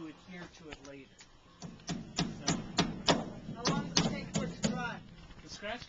adhere to it later. How long does it take for it to dry? The scratch